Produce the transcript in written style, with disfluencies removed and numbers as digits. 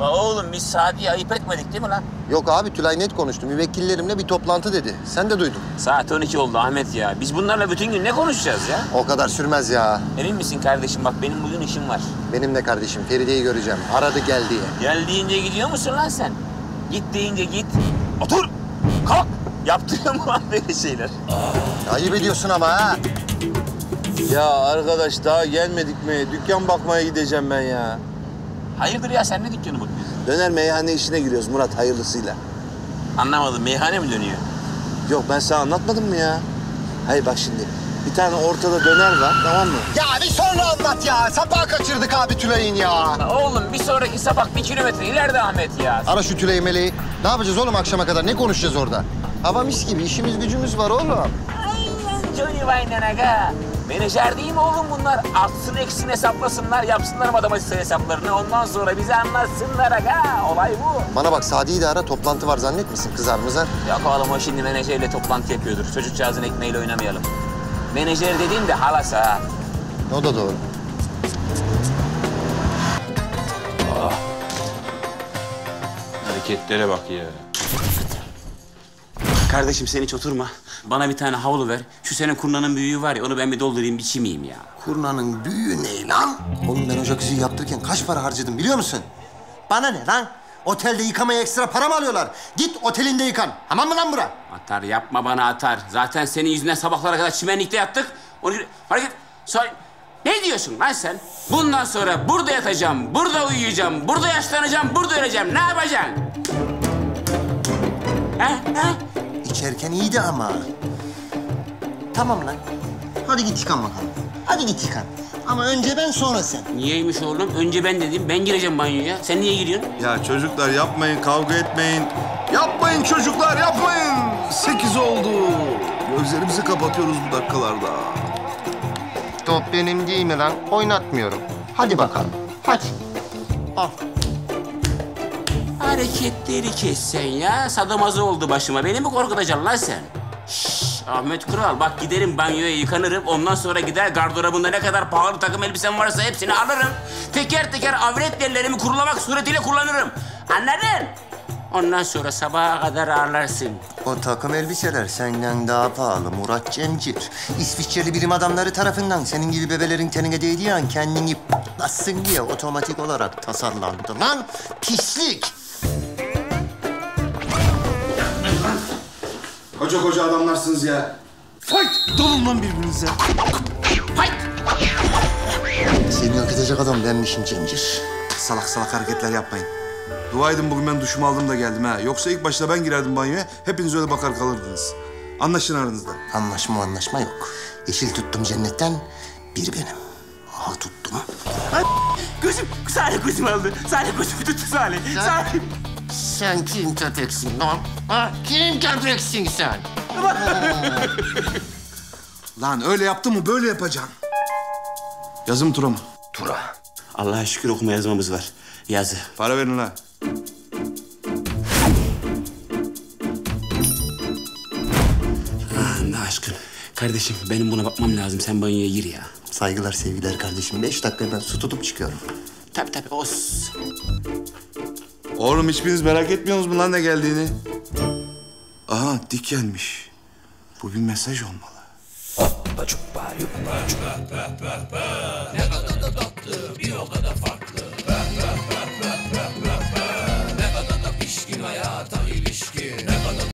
Oğlum biz Sadi'ye ayıp etmedik değil mi lan? Yok abi, Tülay net konuştu. Müvekkillerimle bir toplantı dedi. Sen de duydun. Saat 12 oldu Ahmet ya. Biz bunlarla bütün gün ne konuşacağız ya? O kadar sürmez ya. Emin misin kardeşim? Bak benim bugün işim var. Benim de kardeşim, Feride'yi göreceğim. Aradı gel diye. Gel deyince gidiyor musun lan sen? Git deyince git. Otur! Kalk! Yaptırıyor mu lan böyle şeyler? Ayıp ediyorsun ama ha. Ya arkadaş daha gelmedik mi? Dükkan bakmaya gideceğim ben ya. Hayırdır ya sen ne dükkanı bakıyorsun? Döner meyhane işine giriyoruz Murat hayırlısıyla. Anlamadım. Meyhane mi dönüyor? Yok ben sana anlatmadım mı ya? Hayır bak şimdi bir tane ortada döner var tamam mı? Ya bir sonra anlat ya. Sapağı kaçırdık abi Tülay'ın ya. Oğlum bir sonraki sabah 1 kilometre ileride Ahmet ya. Ara şu Tülay'ı meleği. Ne yapacağız oğlum akşama kadar? Ne konuşacağız orada? Hava mis gibi. İşimiz gücümüz var oğlum. Aynen Johnny Wayne'den aga. Menajer değil mi oğlum bunlar? Artsın eksin hesaplasınlar, yapsınlar matematiksel hesaplarını. Ondan sonra bize anlatsınlar aga. Olay bu. Bana bak, Sadi'yi de ara. Toplantı var zannetmesin. Kızar mızar. Yok oğlum o şimdi menajerle toplantı yapıyordur. Çocukcağızın ekmeğiyle oynamayalım. Menajer dediğim de halası ha. O da doğru. Hareketlere bak ya. Kardeşim sen hiç oturma. Bana bir tane havlu ver. Şu senin kurnanın büyüğü var ya, onu ben bir doldurayım, biçimeyeyim ya. Kurnanın büyüğü ne lan? Oğlum ben ocak yüzüğü yaptırırken kaç para harcadım biliyor musun? Bana ne lan? Otelde yıkamaya ekstra para mı alıyorlar? Git otelinde yıkan. Tamam mı lan bura? Atar yapma bana atar. Zaten senin yüzünden sabahlara kadar çimenlikte yattık. Onu hareket... Ne diyorsun lan sen? Bundan sonra burada yatacağım, burada uyuyacağım, burada yaşlanacağım, burada öleceğim. Ne yapacaksın? He? İçerken iyiydi ama. Tamam lan. Hadi git yıkan bakalım. Hadi git yıkan. Ama önce ben sonra sen. Niyeymiş oğlum? Önce ben dedim. Ben gireceğim banyoya. Sen niye giriyorsun? Ya çocuklar yapmayın kavga etmeyin. Yapmayın çocuklar yapmayın. 8 oldu. Gözlerimizi kapatıyoruz bu dakikalarda. Top benim değil mi lan? Oynatmıyorum. Hadi bakalım. Hadi. Al. Hareketleri kes sen ya. Sadomazo oldu başıma. Beni mi korkutacaksın lan sen? Şşş, Ahmet Kural bak giderim banyoya yıkanırım. Ondan sonra gider gardırobunda ne kadar pahalı takım elbisem varsa hepsini alırım. Teker teker avret yerlerimi kurulamak suretiyle kullanırım. Anladın? Ondan sonra sabaha kadar ağırlarsın. O takım elbiseler senden daha pahalı Murat Cemcir. İsviçreli bilim adamları tarafından senin gibi bebelerin tenine değdiği an kendini patlatsın diye otomatik olarak tasarlandı lan. Pislik. Koca koca adamlarsınız ya. Fight! Dalın lan birbirinize. Hayt! Seni yok edecek adam benmişim Cemcir. Salak salak hareketler yapmayın. Dua edin bugün ben duşumu aldım da geldim ha. Yoksa ilk başta ben girerdim banyoya. Hepiniz öyle bakar kalırdınız. Anlaşın aranızda. Anlaşma yok. Yeşil tuttum cennetten, bir benim. Aha tuttum. Gözüm, Salih gözüm aldı. Salih gözümü tuttu Salih. Salih. Sen kim köpeksin lan? Ha? Kim köpeksin sen? Lan öyle yaptın mı böyle yapacaksın. Yazı mı tura mı? Tura. Allah'a şükür okuma yazmamız var. Yazı. Para verin lan. Allah aşkına. Kardeşim benim buna bakmam lazım. Sen banyoya gir ya. Saygılar sevgiler kardeşim. 5 dakika ben su tutup çıkıyorum. Tabii os. Oğlum hiçbiriniz merak etmiyorsunuz mu lan ne geldiğini? Aha dik gelmiş. Bu bir mesaj olmalı. Ne kadar da tatlı, bir o kadar farklı. Ne kadar da pişkin hayata ilişkin.